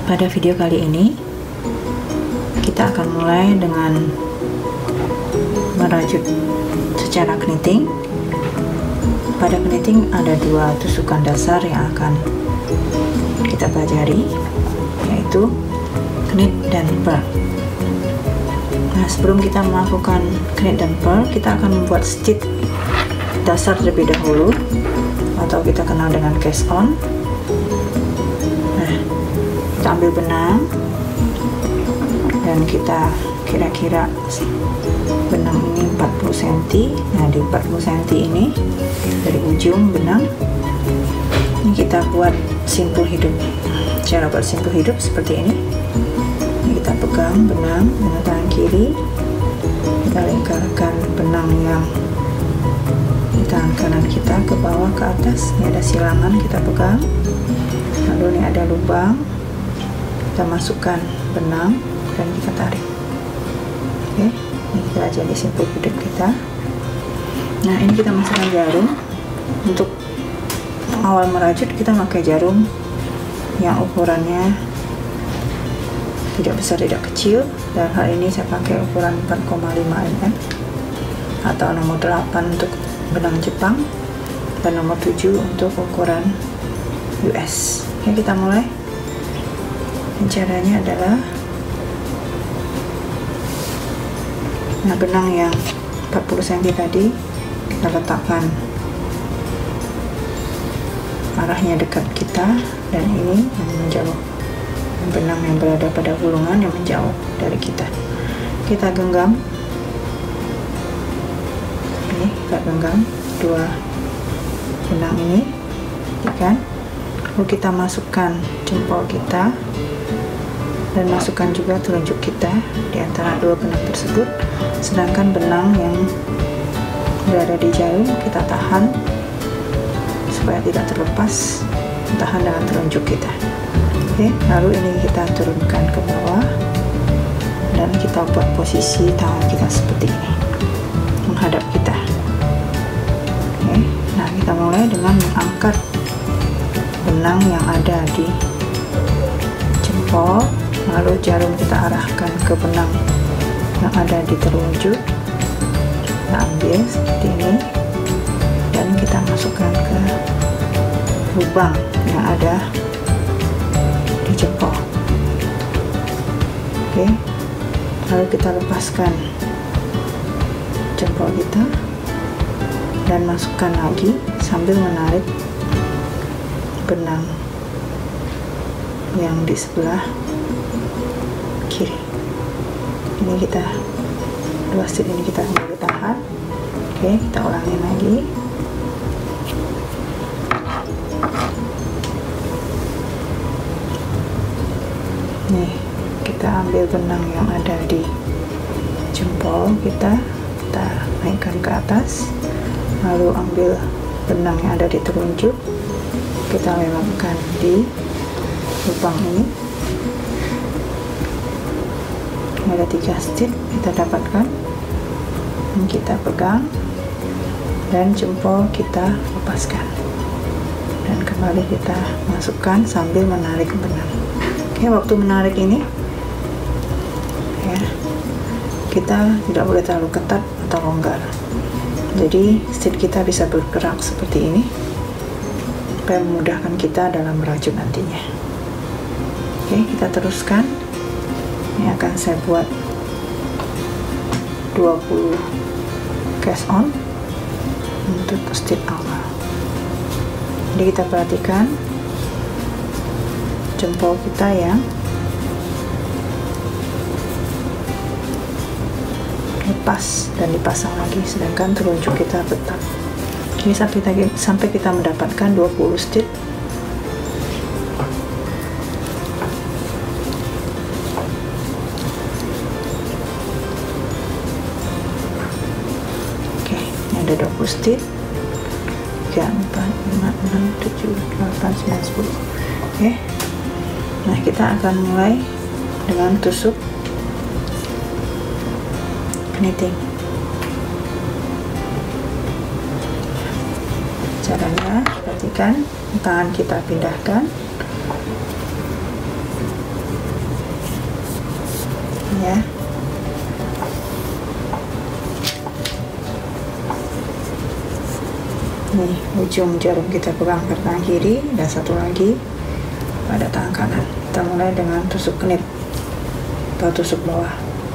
Pada video kali ini kita akan mulai dengan merajut secara knitting. Pada knitting ada dua tusukan dasar yang akan kita pelajari, yaitu knit dan purl. Nah, sebelum kita melakukan knit dan purl, kita akan membuat stitch dasar terlebih dahulu, atau kita kenal dengan cast on. Nah, kita ambil benang dan kita kira-kira benang ini 40 cm. Nah, di 40 cm ini dari ujung benang ini kita buat simpul hidup. Cara buat simpul hidup seperti ini. Ini kita pegang benang dengan tangan kiri, kita lingkarkan benang yang di tangan kanan kita ke bawah ke atas. Ini ada silangan, kita pegang, lalu ini ada lubang, kita masukkan benang dan kita tarik. Oke, ini kita jadi simpul hidup kita. Nah, ini kita masukkan jarum. Untuk awal merajut kita pakai jarum yang ukurannya tidak besar tidak kecil. Dan hal ini saya pakai ukuran 4,5 mm atau nomor 8 untuk benang Jepang dan nomor 7 untuk ukuran US. Oke, kita mulai. Caranya adalah, nah, benang yang 40 cm tadi kita letakkan arahnya dekat kita, dan ini yang menjauh. Benang yang berada pada gulungan yang menjauh dari kita. Kita genggam. Ini kita genggam dua benang ini, kan? Lalu kita masukkan jempol kita dan masukkan juga telunjuk kita di antara dua benang tersebut. Sedangkan benang yang berada di jarum kita tahan supaya tidak terlepas, tahan dengan telunjuk kita. Oke, lalu ini kita turunkan ke bawah dan kita buat posisi tangan kita seperti ini menghadap kita. Oke, nah kita mulai dengan mengangkat benang yang ada di jempol, lalu jarum kita arahkan ke benang yang ada di telunjuk. Kita ambil seperti ini dan kita masukkan ke lubang yang ada di jempol. Oke, lalu kita lepaskan jempol kita dan masukkan lagi sambil menarik benang yang di sebelah kiri. Ini kita dua stitch ini kita kembali tahan. Oke, kita ulangi lagi. Nih, kita ambil benang yang ada di jempol kita naikkan ke atas, lalu ambil benang yang ada di telunjuk, kita lewatkan di lubang ini. Ada 3 stitch kita dapatkan, kita pegang dan jempol kita lepaskan dan kembali kita masukkan sambil menarik benang. Oke, waktu menarik ini ya, kita tidak boleh terlalu ketat atau longgar, jadi stitch kita bisa bergerak seperti ini supaya memudahkan kita dalam merajut nantinya. Oke, kita teruskan. Ini akan saya buat 20 cast on untuk stitch awal. Jadi kita perhatikan jempol kita yang lepas dan dipasang lagi, sedangkan telunjuk kita tetap. Ini sampai kita mendapatkan 20 stitch. Oke, ini ada 20 stitch. 3, 4, 5, 6, 7, 8, 9, 10. Oke. Nah, kita akan mulai dengan tusuk knitting. Caranya, perhatikan, tangan kita pindahkan ya. Nih ujung jarum kita pegang pada tangan kiri dan satu lagi pada tangan kanan. Kita mulai dengan tusuk knit atau tusuk bawah.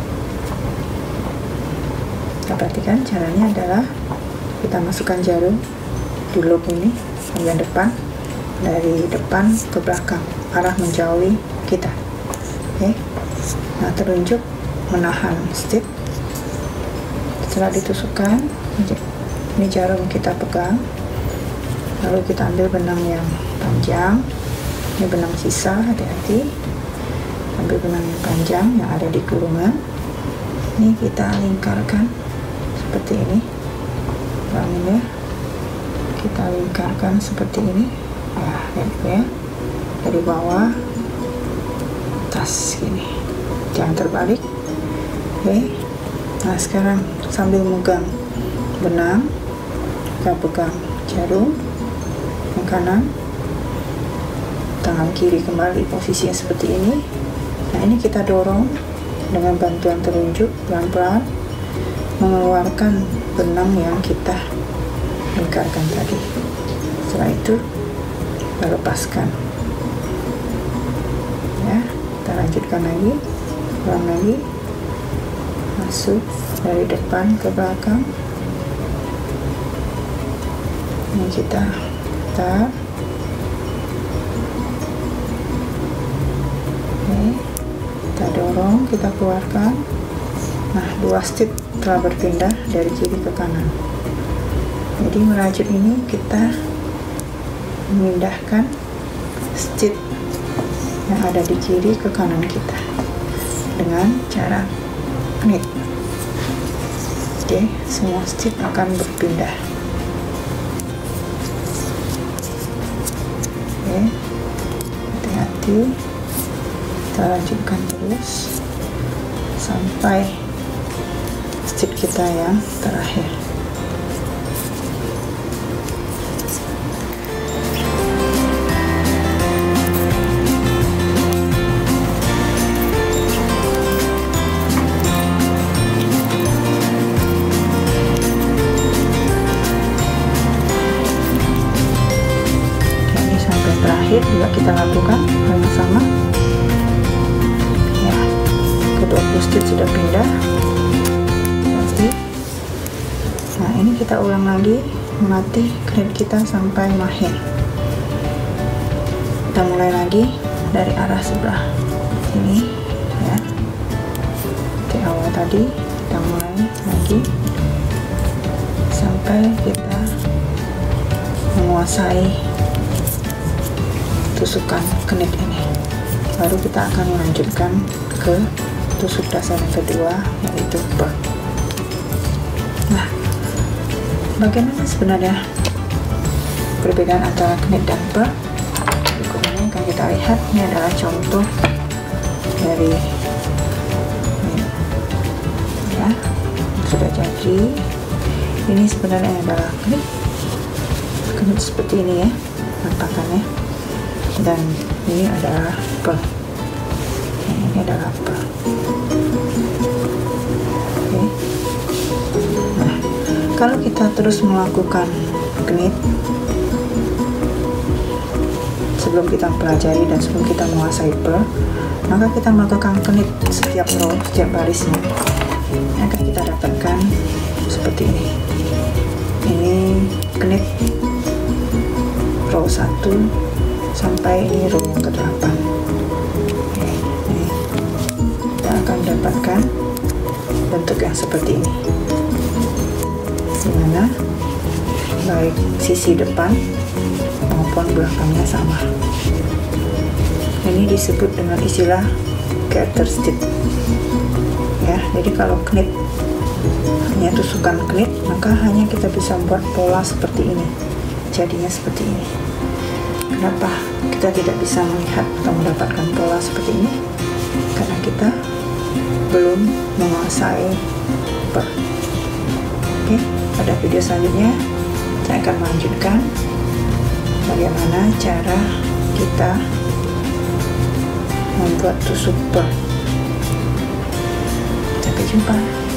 Kita perhatikan caranya adalah kita masukkan jarum di loop ini bagian depan, dari depan ke belakang, arah menjauhi kita. Oke. Nah, telunjuk menahan stitch. Setelah ditusukkan, ini jarum kita pegang, lalu kita ambil benang yang panjang. Ini benang sisa, hati-hati. Ambil benang yang panjang yang ada di gulungan. Ini kita lingkarkan seperti ini. Benangnya kita lingkarkan seperti ini. Nah, ya, dari bawah atas gini, jangan terbalik. Oke. Nah, sekarang sambil megang benang, kita pegang jarum yang kanan, tangan kiri kembali posisinya seperti ini. Nah, ini kita dorong dengan bantuan telunjuk pelan-pelan mengeluarkan benang yang kita lingkarkan tadi. Setelah itu kita lepaskan ya. Kita lanjutkan lagi, ulang lagi, masuk dari depan ke belakang. Ini kita putar. Oke, kita dorong, kita keluarkan. Nah, 2 stitch telah berpindah dari kiri ke kanan. Jadi merajut ini kita memindahkan stitch yang ada di kiri ke kanan kita dengan cara knit. Oke, semua stitch akan berpindah. Oke, hati-hati, kita lanjutkan terus sampai stitch kita yang terakhir. Terakhir juga kita lakukan hal yang sama ya. Kedua stitch sudah pindah. Nah, ini kita ulang lagi melatih knit kita sampai mahir. Kita mulai lagi dari arah sebelah ini ya, di awal tadi. Kita mulai lagi sampai kita menguasai tusukan knit ini. Baru kita akan melanjutkan ke tusuk dasar yang kedua, yaitu purl. Nah, bagaimana sebenarnya perbedaan antara knit dan purl? Berikut ini akan kita lihat. Ini adalah contoh dari knit ya, sudah jadi. Ini sebenarnya adalah knit seperti ini ya penampakannya. Dan ini adalah purl. Ini adalah purl. Oke. Nah, kalau kita terus melakukan knit sebelum kita pelajari dan sebelum kita menguasai purl, maka kita melakukan knit setiap row, setiap barisnya, akan kita dapatkan seperti ini. Ini knit row 1 sampai ini row yang ke-8. Ini kita akan dapatkan bentuk yang seperti ini, dimana baik sisi depan maupun belakangnya sama. Ini disebut dengan istilah garter stitch ya. Jadi kalau knit hanya tusukan knit, maka hanya kita bisa membuat pola seperti ini, jadinya seperti ini. Kenapa kita tidak bisa melihat atau mendapatkan pola seperti ini? Karena kita belum menguasai purl. Oke, pada video selanjutnya saya akan melanjutkan bagaimana cara kita membuat tusuk purl. jumpa.